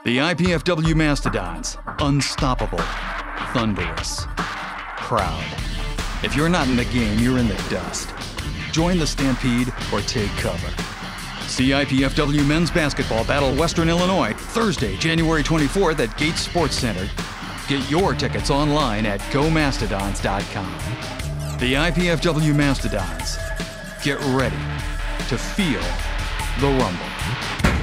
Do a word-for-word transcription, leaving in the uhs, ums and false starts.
The I P F W Mastodons, unstoppable, thunderous, proud. If you're not in the game, you're in the dust. Join the Stampede or take cover. See I P F W Men's Basketball Battle Western Illinois, Thursday, January twenty-fourth at Gates Sports Center. Get your tickets online at go mastodons dot com. The I P F W Mastodons. Get ready to feel the rumble.